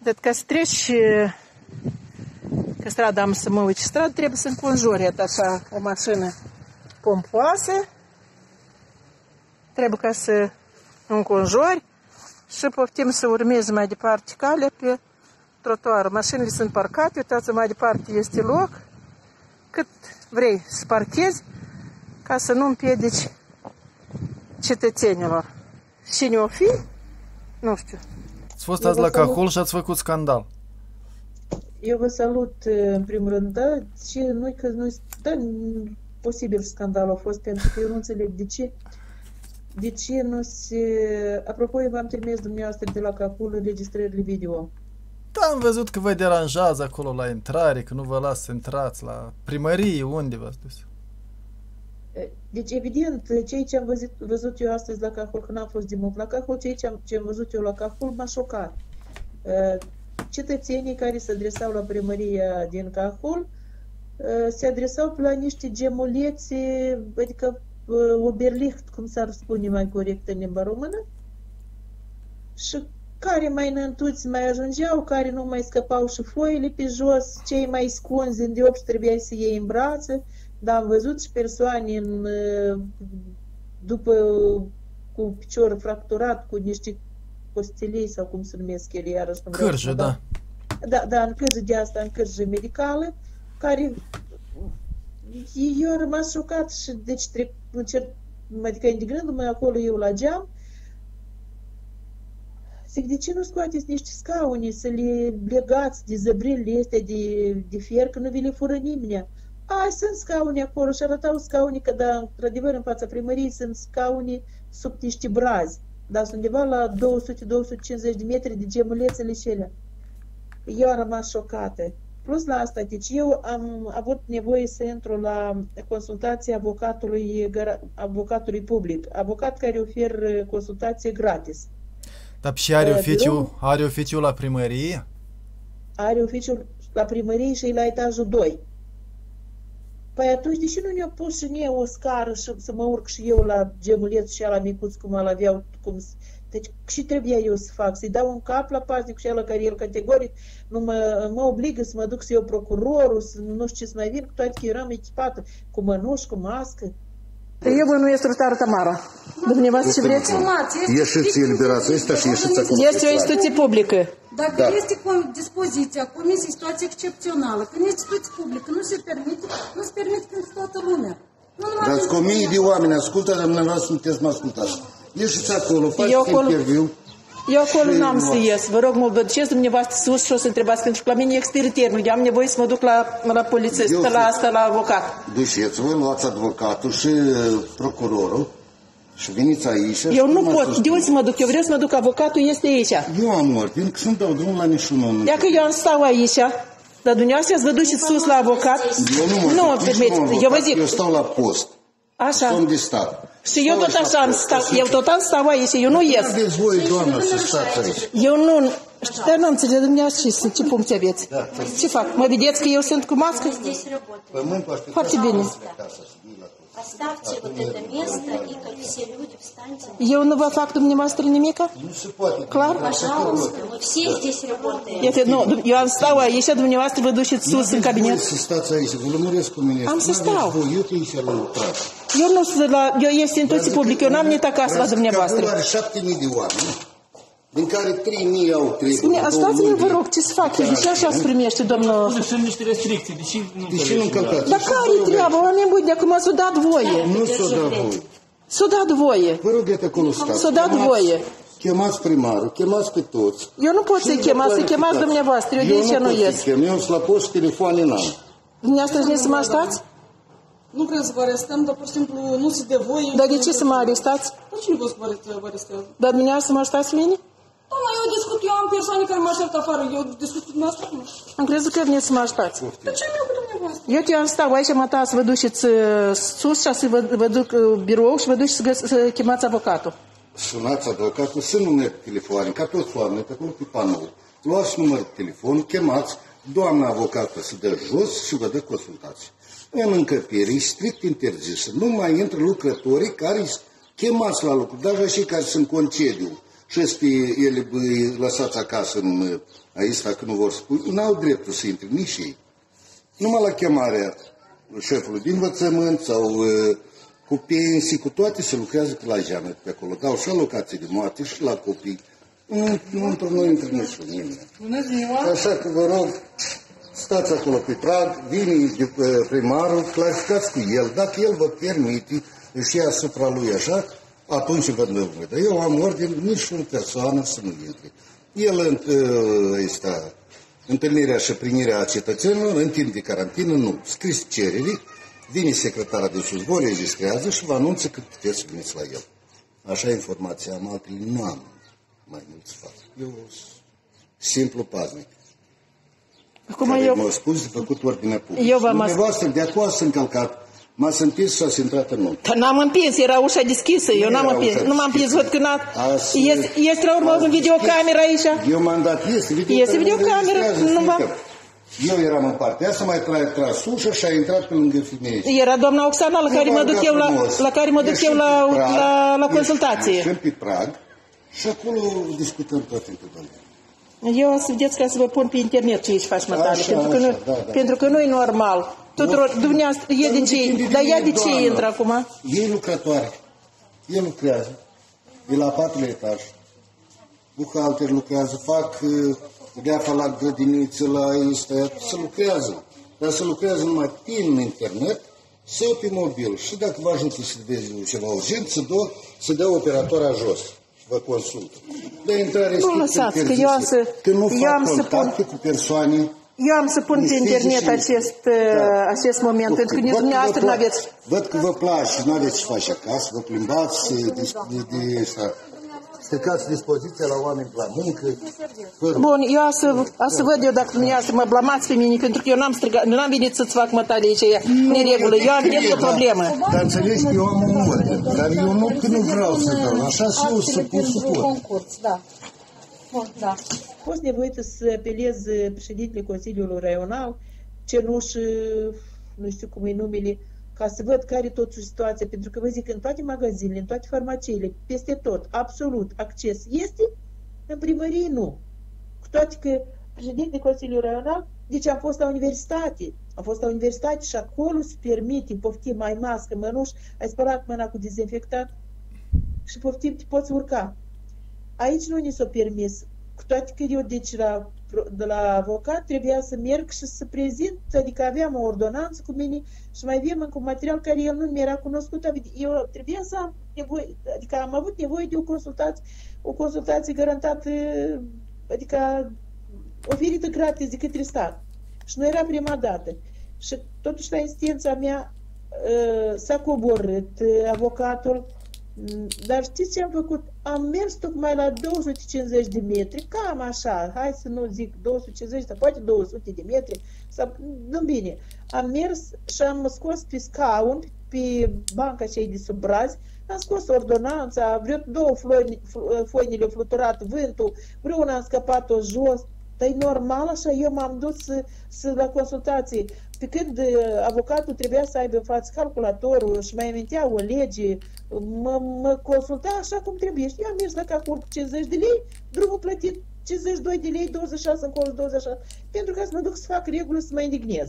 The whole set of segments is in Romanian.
Dar ca să treci că strada, am să mă uit stradă, trebuie să înconjori așa o mașină pompoasă. Trebuie ca să înconjori și poftim să urmezi mai departe calea pe trotuar. Mașinile sunt parcate, uitați, mai departe este loc. Cât vrei să parchezi ca să nu împiedici cetățenilor. Cine o fi? Nu știu. Ați fost azi la Cahul și ați făcut scandal. Eu vă salut în primul rând, da, și noi că noi, da, posibil scandal a fost, pentru că eu nu înțeleg de ce nu se... Apropo, eu v-am trimis dumneavoastră de la Cahul înregistrările video. Da, am văzut că vă deranjează acolo la intrare, că nu vă las să intrați la primărie, unde v-ați dus? Deci, evident, ceea ce am văzut eu astăzi la Cahul, că n-am fost din mult la Cahul, ceea ce am văzut eu la Cahul m-a șocat. Cetățenii care se adresau la primăria din Cahul se adresau la niște gemulețe, adică oberlicht, cum s-ar spune mai corect în limba română, și care mai înăltuți mai ajungeau, care nu mai scăpau și foile pe jos, cei mai scunzi în deopși trebuia să iei în brațe, dar am văzut și persoane după cu picior fracturat, cu niște costelei sau cum se numesc ele, iarăși nu vreau. Cârjă, da. Da, în cârjă de asta, în cârjă medicală, care eu am rămas șocat și deci adică indignându-mă acolo eu la geam, zic, de ce nu scoateți niște scaune să le legați de zăbrilele astea de fier, că nu vi le fură nimeni? Ai, sunt scaune acolo și arătau scaune, că da, într-adevăr în fața primăriei sunt scaune sub niște brazi, dar sunt undeva la 200-250 de metri de gemulețele și ele. Eu am rămas șocată. Plus la asta, deci eu am avut nevoie să intru la consultația avocatului public, avocat care oferă consultație gratis. Dar și are oficiul la primărie? Are oficiul la primărie și e la etajul 2. Păi atunci, deși nu ne-a pus și mie o scară și să mă urc și eu la gemuleț și la micuț cum îl aveau, deci și trebuia eu să fac, să-i dau un cap la paznic și ala care el categoric nu mă obligă să mă duc să iau procurorul, să nu știu ce să mai vin, cu toate că eram echipată cu mănuși, cu mască. Eu bănuiesc Rutară Tamara. Dumneavoastră ce vreți? Ieșiți eliberați ăsta și ieșiți acum. Este o instituție publică. Dacă este dispoziția Comisiei situație excepțională, când este instituție publică, nu se permite pentru toată lumea. Dați cu mii de oameni ascultă, dar dumneavoastră sunteți mă ascultați. Ieșiți acolo, faceți interviu. Eu acolo n-am să ies. Vă rog mult, vă duceți dumneavoastră sus și o să întrebați, pentru că la mine expiră termenul. Eu am nevoie să mă duc la polițist, la avocat. Duceți-vă, luați advocatul și procurorul și veniți aici. Eu nu pot. De unde să mă duc? Eu vreau să mă duc. Avocatul este aici. Eu am ordine, că să-mi dau drumul la niciun om. Ia că eu am stau aici, dar dumneavoastră vă duceți sus la avocat. Eu nu mă duc, eu vă zic. Eu stau la post. Așa. Som de stat. Și eu tot așa am stat, eu tot am stau aici, eu nu ies. Aveți voi, doamnă, să stați aici. Eu nu, dar nu înțeleg dumneavoastră ce funcție aveți. Ce fac? Mă vedeți că eu sunt cu mască? Foarte bine. Оставьте вот это место, и как все люди встаньте. Eu nu vă fac dumneavoastră nimica? Nu se poate. Clar? Пожалуйста, мы все здесь работаем. Nu, eu am stau aici, dumneavoastră vă duceți sus în cabinet. Să stați aici, vă lămuresc cu mine. Am să stau. Eu te aici la lucrat. Eu nu sunt la, eu este instituție publică, eu n-am nici acasă la dumneavoastră. Are 7.000 de oameni, din care 3.000 au trecut. Stați-mi, vă rog, ce să fac? De ce așa se primește, domnul? Sunt niște restricții, deși nu încălcați? Dar care-i treaba? Oameni buni, de acum s-o dat voie. Nu s-o dat voie. S-o dat voie. Vă rog, iată acolo stați. S-o dat voie. Chemați primarul, chemați pe toți. Eu nu pot să-i chemați, să-i chemați dumneavoastră, eu de aici nu ies. Eu sunt la post, telefoane n-am. Dumneavoastră vine să mă arestați? Nu cred să vă arestăm, dar pur și simplu nu se dă voie. Dar de ce să mă arestați? Dar cine vă arestează? Dar dumneavoastră să mă arestați pe mine? Doamna, eu am persoane care mă așteaptă afară, eu discut cu dumneavoastră. Am crezut că veniți să mă așteptați. De ce nu cu dumneavoastră? Eu te am stau aici, mă să vă duceți sus și să vă duc birou și vă duceți să chemați avocatul. Sunați avocatul, sunt numere de telefoane, ca toți oamenii, pe acolo pe panou. Luați număr de telefon, chemați, doamna avocată se dă jos și vă dă consultații. În încăpere e strict interzis. Nu mai intră lucrătorii care chemați la lucru, dar și cei care sunt concediu. și ele băi, lăsați acasă în aici, dacă nu vor spune, nu au dreptul să intre nici ei. Numai la chemarea șefului de învățământ sau cu pensii, cu toate se lucrează la geamă pe acolo. Dau și alocații de moarte și la copii. Nu intră nici nimeni. Așa că vă rog, stați acolo pe prag, vine primarul, clarificați cu el. Dacă el vă permite, își ia asupra lui așa, atunci vă dăm. Dar eu am ordine, nici o persoană să nu intre. El este întâlnirea și primirea cetățenilor, în timp de carantină, nu. Scris cerere, vine secretara de sus, vă registrează și vă anunță că puteți să veniți la el. Așa informația am, altele nu am mai mult să fac. Eu simplu paznic. Acum care eu... m-au spus de făcut ordinea publică. Eu v-am Dumneavoastră de acolo s-a încălcat. M-ați împins și ați intrat în nou. N-am împins, era ușa deschisă, eu n-am împins. Nu m-am împins, văd că este la urmă un videocameră aici. Eu m-am dat, este videocameră, nu v-am... Eu eram în partea asta, mai tras ușa și a intrat pe lângă femeie. Era doamna Oxana la care mă duc eu la consultație. Ieșim pe prag și acolo discutăm toate întotdeauna. Eu o să vedeți ca să vă pun pe internet ce aici faci mătale, pentru că nu e normal. Tuturor, dumneavoastră, e de ce, dar ea de ce intră acum? Ei lucrătoare, el lucrează, e la 4-lea etaj, buhalter lucrează, fac deafa la grădiniță, la ăsta, să lucrează, dar să lucrează numai prin internet sau pe mobil. Și dacă vă ajută să vezi ceva urgent, să dă operatora jos și vă consultă. De intrare strict că nu fac contacte cu persoane. Eu am să pun pe internet acest moment, pentru că nici dumneavoastră nu aveți... Văd că vă place și nu aveți ce face acasă, vă plimbați, stricați dispoziția la oameni la muncă. Bun, eu o să văd eu dacă dumneavoastră mă blamați pe mine, pentru că eu n-am venit să-ți fac mătale aici, neregulă, eu am venit o problemă. Dar înțelegi că eu am un ordine, dar eu nu vreau să dau, așa și eu să pot suport. Concurs, da. Da. A fost nevoită să apelez președintele Consiliului Raional, Cenuș, nu știu cum e numele, ca să văd care e totuși situația, pentru că vă zic, în toate magazinele, în toate farmaciile, peste tot, absolut, acces este, în primărie nu. Cu toate că președintele Consiliului Raional, deci am fost la universitate, și acolo se permite, poftim, ai mască, mănuși, ai spălat mâna cu dezinfectant și poftim, te poți urca. Aici nu ni s-a permis. Cu toate că eu, deci, de la avocat, trebuia să merg și să prezint, adică aveam o ordonanță cu mine și mai aveam încă un material care el nu mi-era cunoscut. Eu trebuia să am nevoie, adică am avut nevoie de o consultație garantată, adică oferită gratis de către stat. Și nu era prima dată. Și totuși la instanța mea s-a coborât avocatul. Dar știți ce am făcut? Am mers tocmai la 250 de metri, cam așa, hai să nu zic 250, dar poate 200 de metri, nu bine. Am mers și am scos pe scaun, pe banca cei de sub brazi, am scos ordonanța, vreo 2 foini le-au fluturat vântul, vreuna am scăpat-o jos, dar e normal așa, eu m-am dus la consultație. Pe când avocatul trebuia să aibă în față calculatorul și mai amintea o lege, mă consulta așa cum trebuie. Eu am mers la calcul cu 50 de lei, drumul plătit 52 de lei, 26 încolo, 26, pentru ca să mă duc să fac regulă, să mă indignez.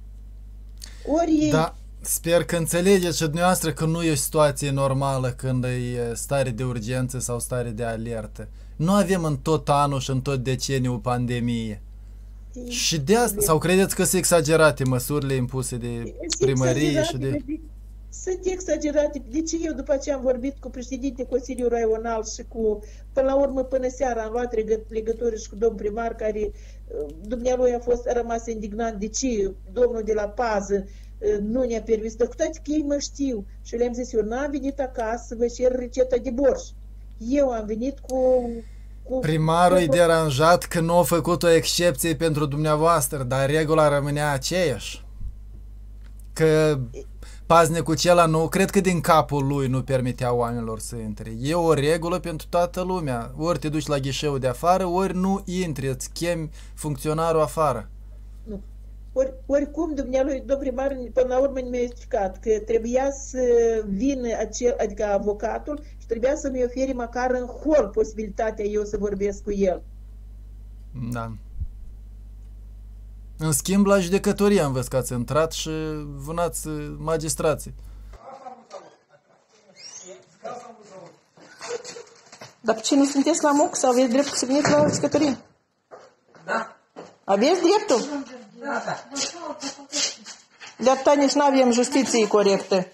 Da, sper că înțelegeți și dumneavoastră că nu e o situație normală când e stare de urgență sau stare de alertă. Nu avem în tot anul și în tot deceniul pandemie. Și de asta, sau credeți că sunt exagerate măsurile impuse de primărie și de... Sunt exagerate. Deci eu, după ce am vorbit cu președintele Consiliului Raional și până la urmă, până seara, am luat legătură și cu domnul primar, care dumnealui a rămas indignant de ce domnul de la pază nu ne-a permis, dar cu toate că ei mă știu. Și le-am zis, eu n-am venit acasă să vă cer rețeta de borș. Eu am venit cu primarul e deranjat că nu a făcut o excepție pentru dumneavoastră, dar regula rămânea aceeași. Că paznicul acela nu, cred că din capul lui nu permitea oamenilor să intre. E o regulă pentru toată lumea. Ori te duci la ghișeul de afară, ori nu intri, îți chemi funcționarul afară. Nu. Oricum, domnul primar, până la urmă mi-a explicat că trebuia să vină adică avocatul și trebuia să-mi oferi măcar în hol posibilitatea eu să vorbesc cu el. Da. În schimb, la judecătorie am văzut că ați intrat și vânați magistrații. Dar pe ce nu sunteți la MUC sau aveți dreptul să veniți la judecătorie? Da. Aveți dreptul? Da. De atâta nici nu avem justiție corectă.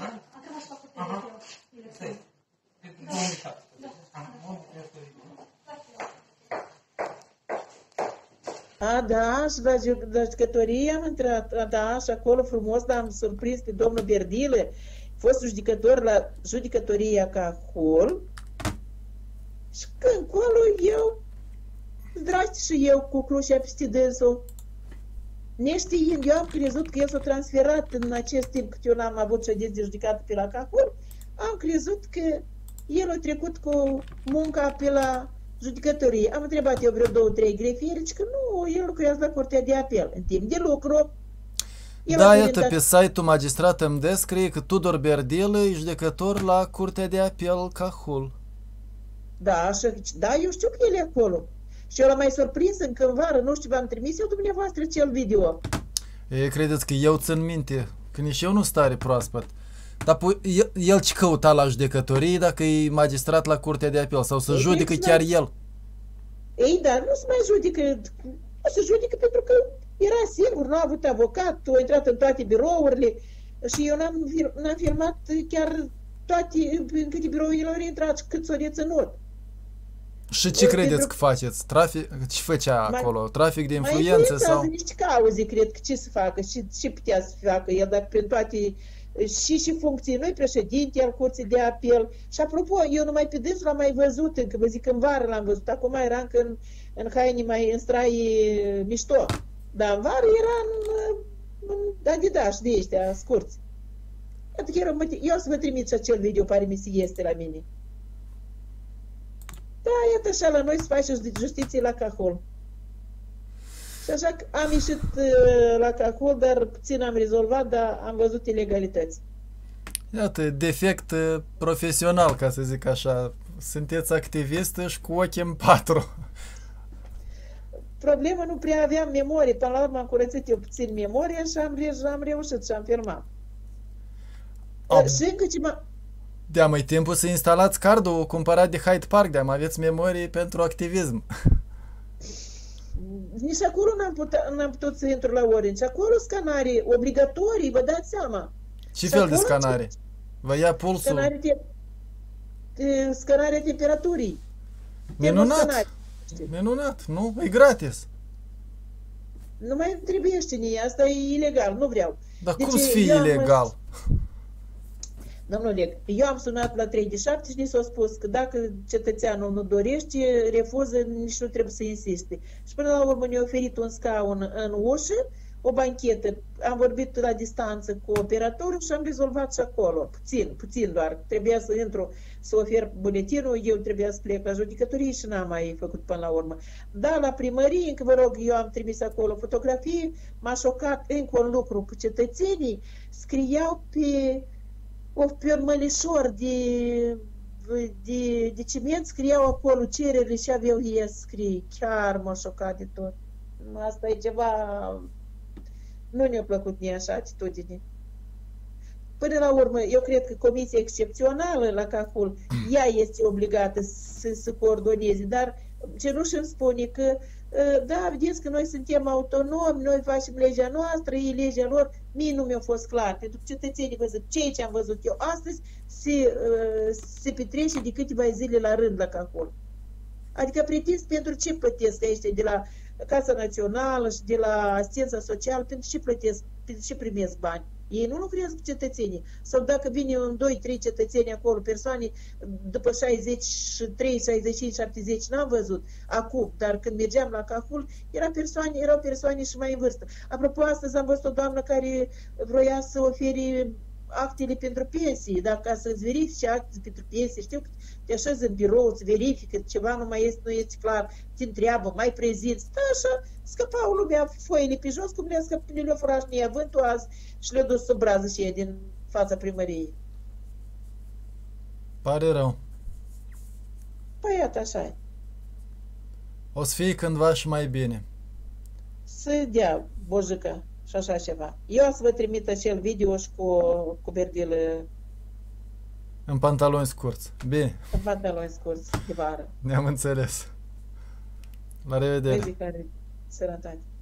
Da, și la judecătorie am intrat, da, și acolo frumos l-am surprins pe domnul Berdilă, fostul judecător la judecătoria Cahul. Și când colo eu, zdraste și eu cu crucea peste dânsul. Neștiind, eu am crezut că el s-a transferat în acest timp cât eu n-am avut ședință de judecată pe la Cahul, am crezut că el a trecut cu munca pe la judecătorie. Am întrebat eu vreo 2-3 grefieri, că nu, el lucrează la Curtea de Apel. În timp de lucru, da, iată, pe site-ul Magistrat MD scrie că Tudor Berdilă e judecător la Curtea de Apel Cahul. Da, da, eu știu că el e acolo. Și eu l-am mai surprins încă în vară, nu știu, v-am trimis eu dumneavoastră cel video. Credeți că eu țin minte, că nici eu nu stare proaspăt. Dar el ce căuta la judecătorie dacă e magistrat la Curtea de Apel sau să judecă chiar el? Ei, dar nu se mai judecă, nu se judecă pentru că era singur, nu a avut avocat, a intrat în toate birourile și eu n-am filmat chiar toate, în câte birouri el a intrat, cât s-a reținut. Și ce credeți că faceți? Trafic? Ce făcea acolo? Trafic de influență sau? Mai niște cauze, cred că ce să facă, ce putea să facă el, dacă prin toate și funcții, noi președinte al Curții de Apel. Și apropo, eu numai pe dânsul l-am mai văzut, încă vă zic în vară l-am văzut, acum era încă în haine mai în strai mișto. Dar în vară era în Adidas de ăștia scurți. Eu să vă trimit și acel video, pare mi se este la mine. Da, iată așa, la noi se face justiție la Cahul. Și așa că am ieșit la Cahul, dar puțin am rezolvat, dar am văzut ilegalități. Iată, defect profesional, ca să zic așa. Sunteți activistă și cu ochii în patru. Problema, nu prea aveam memorie. Până la urmă am curățit eu puțin memoria și am reușit și am filmat. Și încă ce de-am mai timpul să instalați cardul cumpărat de Hyde Park, de-am aveți memorie pentru activism. Nici acolo n-am putut să intru la Orange. Acolo scanare obligatorii, vă dați seama. Ce fel de scanare? Vă ia pulsul? Scanarea temperaturii. Minunat! Minunat, nu? E gratis. Nu mai trebuie știe, asta e ilegal, nu vreau. Dar cum să fie ilegal? Domnule, eu am sunat la 3 de 7 și ni s-a spus că dacă cetățeanul nu dorește, refuză, nici nu trebuie să insiste. Și până la urmă ne-a oferit un scaun în ușă, o banchetă. Am vorbit la distanță cu operatorul și am rezolvat și acolo. Puțin doar. Trebuia să intru să ofer buletinul, eu trebuia să plec la judecătorie și n-am mai făcut până la urmă. Da, la primărie, încă vă rog, eu am trimis acolo fotografii, m-a șocat încă un lucru cu cetățenii, scriau pe un mălișor de ciment, scriau acolo cererile și aveau ei scrie. Chiar m-a șocat de tot. Asta e ceva... Nu ne-a plăcut nici așa atitudine. Până la urmă, eu cred că comisia excepțională la Cahul, ea este obligată să coordoneze, dar ce nu și-mi spune că da, vedeți că noi suntem autonomi, noi facem legea noastră, ei legea lor, mie nu mi-a fost clar, pentru că cetățenii văzut ceea ce am văzut eu astăzi se petrece de câteva zile la rând la Cahul. Adică pretins pentru ce plătesc aici de la Casa Națională și de la asistența socială, pentru ce plătesc, pentru ce primesc bani. Ei nu lucrează cu cetățenii. Sau dacă vine un 2-3 cetățeni acolo, persoane după 63, 65, 70, n-am văzut acum, dar când mergeam la Cahul, erau persoane și mai în vârstă. Apropo, astăzi am văzut o doamnă care vroia să ofere actele pentru pensii, dacă ca să-ți verifice actele pentru pensii, știu că te așezi în birou, îți verifică, ceva nu este clar, te întreabă, mai prezinți, da, așa, scăpau lumea foile pe jos, cum le-a furat și vântul azi și le-a dus sub brază și din fața primăriei. Pare rău. Păi iată, așa e. O să fie cândva și mai bine. Să dea bojică și așa ceva. Eu o să vă trimit acel video și cu verdile În pantaloni scurți. Bine, în pantaloni scurți de vară. ne-am înțeles. La revedere. Vezi care sănătate.